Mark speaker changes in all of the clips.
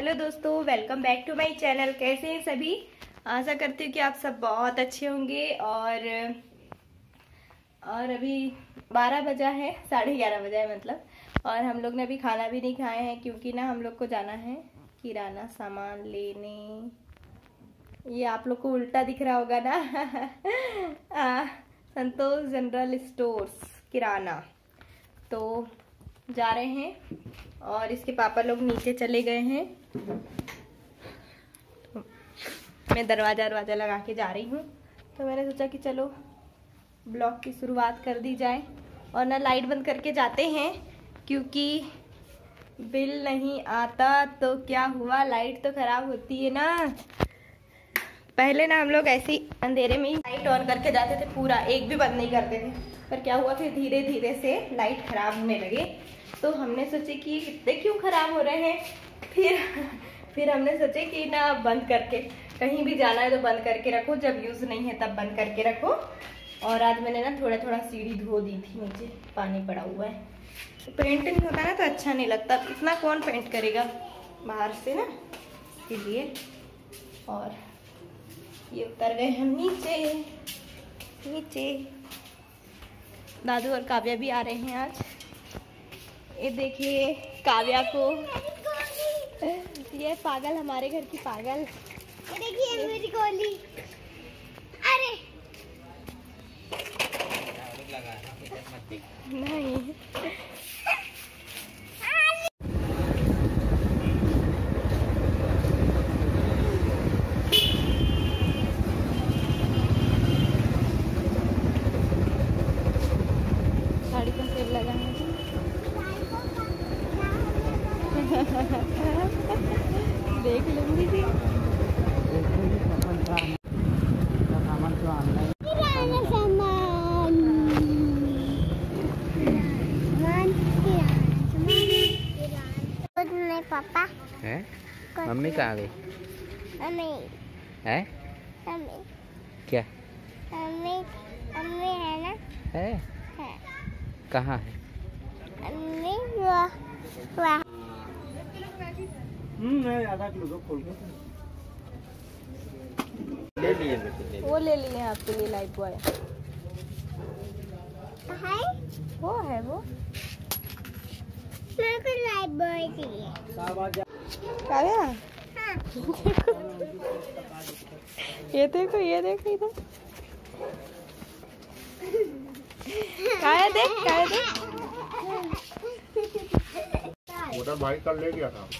Speaker 1: Hello दोस्तों, welcome back to my channel. कैसे हैं सभी? आशा करती हूँ कि आप सब बहुत अच्छे होंगे। और अभी 12 बजा है, 11:30 बजा है मतलब। और हम लोग ने अभी खाना भी नहीं खाए हैं क्योंकि ना हम लोग को जाना है किराना सामान लेने। ये आप लोग को उल्टा दिख रहा होगा ना संतोष जनरल स्टोर्स किराना। तो जा रहे हैं और इसके पापा लोग नीचे चले गए हैं। तो मैं दरवाजा लगा के जा रही हूँ। तो मैंने सोचा कि चलो ब्लॉग की शुरुआत कर दी जाए। और ना लाइट बंद करके जाते हैं क्योंकि बिल नहीं आता तो क्या हुआ, लाइट तो खराब होती है ना। पहले ना हम लोग ऐसे ही अंधेरे में ही लाइट ऑन करके जाते थे, पूरा एक भी बंद नहीं करते थे। पर क्या हुआ, फिर धीरे धीरे से लाइट खराब होने लगे। तो हमने सोचे कि इतने क्यों खराब हो रहे हैं। फिर हमने सोचे कि ना बंद करके, कहीं भी जाना है तो बंद करके रखो, जब यूज़ नहीं है तब बंद करके रखो। और आज मैंने ना थोड़ा थोड़ा सीढ़ी धो दी थी, नीचे पानी पड़ा हुआ है। तो पेंट नहीं होता ना तो अच्छा नहीं लगता, इतना कौन पेंट करेगा बाहर से ना, इसलिए। और ये उतर गए हम नीचे। दादू और काव्या भी आ रहे हैं आज। ये देखिए काव्या को, ये पागल, हमारे घर की पागल। ये देखिए मेरी गोली। अरे नहीं, गाड़ी का सेल लगा है। देख लूंगी जी।
Speaker 2: पापा
Speaker 1: है? मम्मी कहाँ गई?
Speaker 2: मम्मी
Speaker 1: है?
Speaker 2: मम्मी
Speaker 1: क्या
Speaker 2: मम्मी मम्मी है ना?
Speaker 1: है? कहाँ है?
Speaker 2: मम्मी
Speaker 3: आधा किलो खोल के
Speaker 1: ले लिए, वो ले लिए आपके लिए लाइफ बॉय
Speaker 2: है।
Speaker 1: वो है वो
Speaker 2: मेरे को लाइफ बॉय चाहिए।
Speaker 1: काव्या,
Speaker 2: हाँ।
Speaker 1: ये देखो इधर। काया देख।
Speaker 3: मोटा भाई कल ले गया था।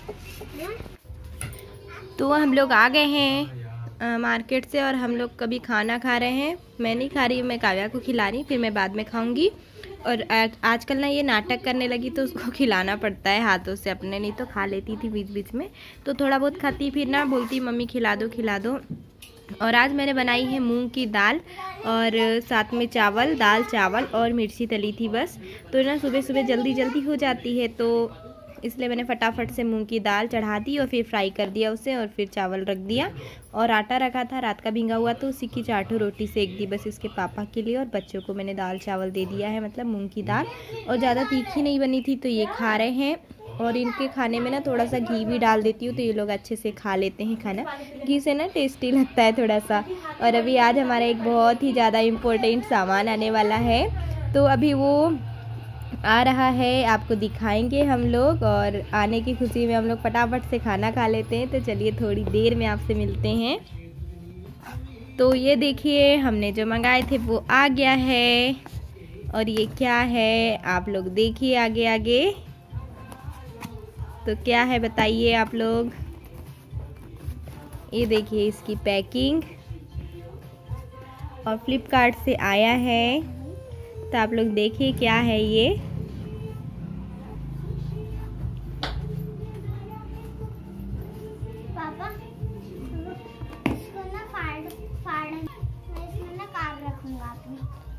Speaker 1: तो हम लोग आ गए हैं मार्केट से और हम लोग कभी खाना खा रहे हैं। मैं नहीं खा रही, मैं काव्या को खिला रही, फिर मैं बाद में खाऊंगी। और आजकल ना ये नाटक करने लगी तो उसको खिलाना पड़ता है हाथों से अपने, नहीं तो खा लेती थी बीच बीच में। तो थोड़ा बहुत खाती, फिर ना बोलती मम्मी खिला दो। और आज मैंने बनाई है मूंग की दाल और साथ में चावल, दाल चावल और मिर्ची तली थी बस। तो ना सुबह सुबह जल्दी हो जाती है, तो इसलिए मैंने फटाफट से मूंग की दाल चढ़ा दी और फिर फ्राई कर दिया उसे, और फिर चावल रख दिया। और आटा रखा था रात का भींगा हुआ, तो उसी की 4 रोटी सेक दी बस इसके पापा के लिए। और बच्चों को मैंने दाल चावल दे दिया है, मतलब मूंग की दाल। और ज़्यादा तीखी नहीं बनी थी तो ये खा रहे हैं। और इनके खाने में ना थोड़ा सा घी भी डाल देती हूँ तो ये लोग अच्छे से खा लेते हैं खाना। घी से ना टेस्टी लगता है थोड़ा सा। और अभी आज हमारा एक बहुत ही ज़्यादा इम्पोर्टेंट सामान आने वाला है, तो अभी वो आ रहा है, आपको दिखाएंगे हम लोग। और आने की खुशी में हम लोग फटाफट से खाना खा लेते हैं। तो चलिए थोड़ी देर में आपसे मिलते हैं। तो ये देखिए हमने जो मंगाए थे वो आ गया है। और ये क्या है आप लोग देखिए आगे। तो क्या है बताइए आप लोग। ये देखिए इसकी पैकिंग, और फ्लिपकार्ट से आया है। तो आप लोग देखिए क्या है ये।
Speaker 2: पापा इसको ना फाड़ मैं इसमें ना काट रखूंगा अपनी।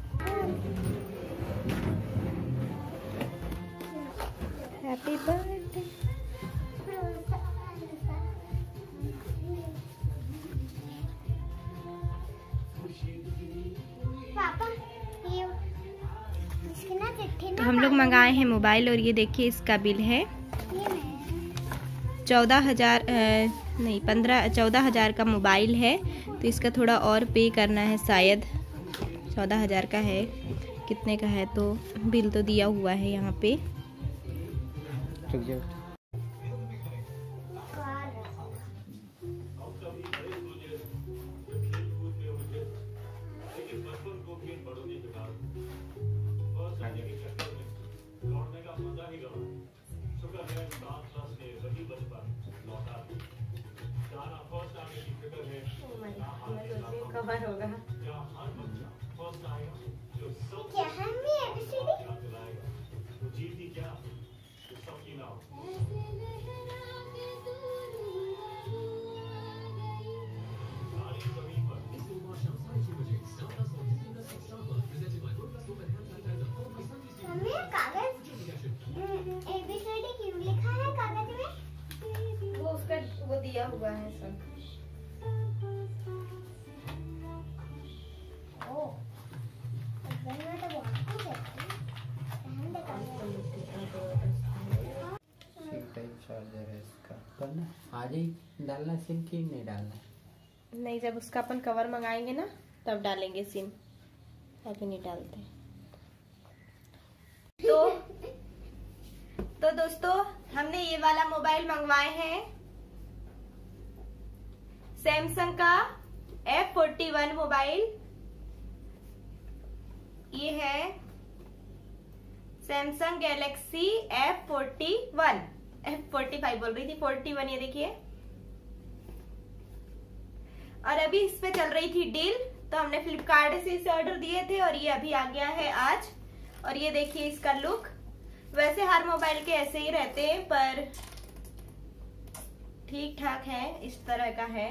Speaker 1: Happy birthday.
Speaker 2: पापा ये
Speaker 1: हम लोग मंगाए हैं मोबाइल, और ये देखिए इसका बिल है। 14,000 नहीं 14,000 का मोबाइल है, तो इसका थोड़ा और पे करना है, शायद 14,000 का है, कितने का है तो बिल तो दिया हुआ है यहाँ पे। कवर होगा
Speaker 2: क्या है मैं ABCD? मम्मी कागज ABCD क्यों लिखा है कागज में?
Speaker 1: वो उसका वो दिया हुआ है सब।
Speaker 4: चार्जर है इसका, करना आज ही डालना सिम की नहीं डालना?
Speaker 1: नहीं, जब उसका अपन कवर मंगाएंगे ना तब डालेंगे सिम, अभी नहीं डालते। तो दोस्तों हमने ये वाला मोबाइल मंगवाए हैं, सैमसंग का F41 मोबाइल। ये है सैमसंग गैलेक्सी F41, F45 बोल रही थी, 41 ये देखिए। और अभी इस पे चल रही थी डील, तो हमने फ्लिपकार्ट से इसे ऑर्डर दिए थे और ये अभी आ गया है आज। और ये देखिए इसका लुक, वैसे हर मोबाइल के ऐसे ही रहते हैं पर ठीक ठाक है, इस तरह का है।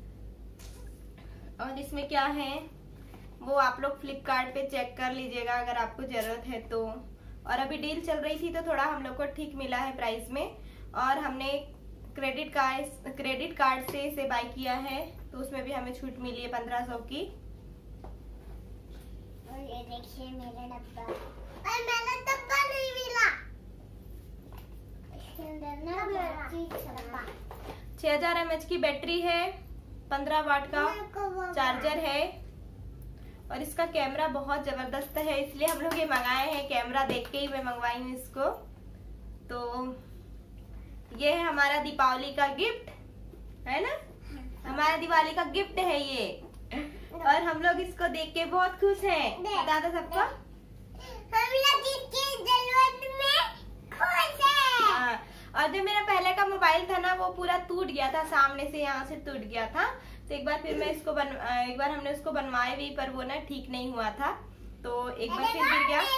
Speaker 1: और इसमें क्या है वो आप लोग फ्लिपकार्ट पे चेक कर लीजिएगा अगर आपको जरूरत है तो। और अभी डील चल रही थी तो थोड़ा हम लोग को ठीक मिला है प्राइस में। और हमने क्रेडिट कार्ड से इसे बाय किया है, तो उसमें भी हमें छूट मिली है 1500 की।
Speaker 2: और ये देखिए मेरा डब्बा, और मेरा डब्बा नहीं मिला। इसके अंदर ना
Speaker 1: 6000 mAh की बैटरी है, 15 वाट का चार्जर है और इसका कैमरा बहुत जबरदस्त है, इसलिए हम लोग ये मंगाए हैं। कैमरा देख के ही मैं मंगवाई हूँ इसको। तो ये है हमारा दीपावली का गिफ्ट, है ना? हमारा दिवाली का गिफ्ट है ये, और हम लोग इसको देख के बहुत खुश हैं। बता दो सबको,
Speaker 2: हम लोग इसकी जरूरत में खुश हैं।
Speaker 1: हाँ। और जो मेरा पहले का मोबाइल था ना वो पूरा टूट गया था, सामने से यहाँ से टूट गया था। तो एक बार फिर मैं इसको एक बार हमने उसको बनवाए भी, पर वो ना ठीक नहीं हुआ था। तो एक बार फिर गिर गया,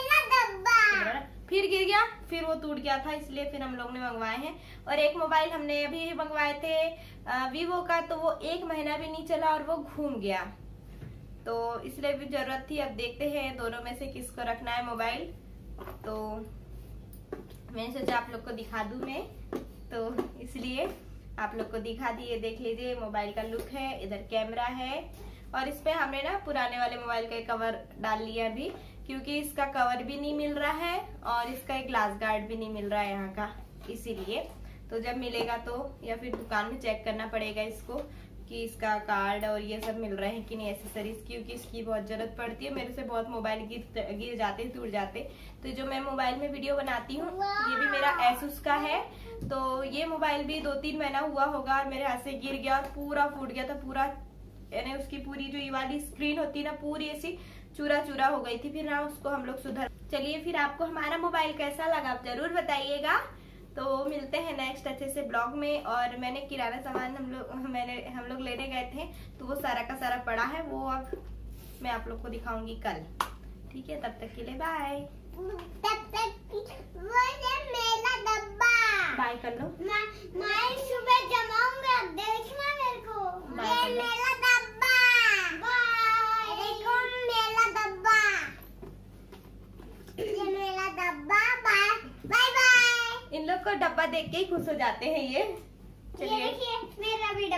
Speaker 1: फिर वो टूट गया था, इसलिए फिर हम लोग ने मंगवाए हैं। और एक मोबाइल हमने अभी मंगवाए थे वीवो का, तो वो 1 महीना भी नहीं चला और वो घूम गया, तो इसलिए भी जरूरत थी। अब देखते हैं दोनों में से किसको रखना है मोबाइल। तो मैंने सोचा आप लोग को दिखा दूं मैं, तो इसलिए आप लोग को दिखा दिए। देख लीजिए मोबाइल का लुक है, इधर कैमरा है। और इस पे हमने ना पुराने वाले मोबाइल का कवर डाल लिया अभी, क्योंकि इसका कवर भी नहीं मिल रहा है और इसका एक ग्लास गार्ड भी नहीं मिल रहा है यहाँ का, इसीलिए। तो जब मिलेगा तो या फिर दुकान में चेक करना पड़ेगा इसको कि इसका कार्ड और ये सब मिल रहे हैं कि नहीं, एसेसरीज, क्योंकि इसकी बहुत जरूरत पड़ती है। मेरे से बहुत मोबाइल गिर जाते, टूट जाते। तो जो मैं मोबाइल में वीडियो बनाती हूँ ये भी मेरा एसुस का है। तो ये मोबाइल भी 2-3 महीना हुआ होगा और मेरे हाथ से गिर गया और पूरा फूट गया था, पूरा यानी उसकी पूरी जो ये वाली स्क्रीन होती है ना पूरी ऐसी चूरा चूरा हो गई थी। फिर ना उसको हम लोग सुधार। चलिए फिर आपको हमारा मोबाइल कैसा लगा आप जरूर बताइएगा। तो मिलते हैं नेक्स्ट अच्छे से ब्लॉग में। और मैंने किराना सामान हम लोग लेने गए थे, तो वो सारा का सारा पड़ा है, वो अब मैं आप लोग को दिखाऊंगी कल। ठीक है, तब तक के लिए बाय।
Speaker 2: तब तक वो मेरा डब्बा
Speaker 1: बाय कर लो।
Speaker 2: मैं सुबह जमाऊंगा, देखना मेरे को। ये मेरा डब्बा, बाय। देखो मेरा डब्बा, ये मेरा डब्बा, बाय बाय बाय।
Speaker 1: इन लोग को डब्बा देख के ही खुश हो जाते हैं ये।
Speaker 2: चलिए, मेरा भी डब्बा।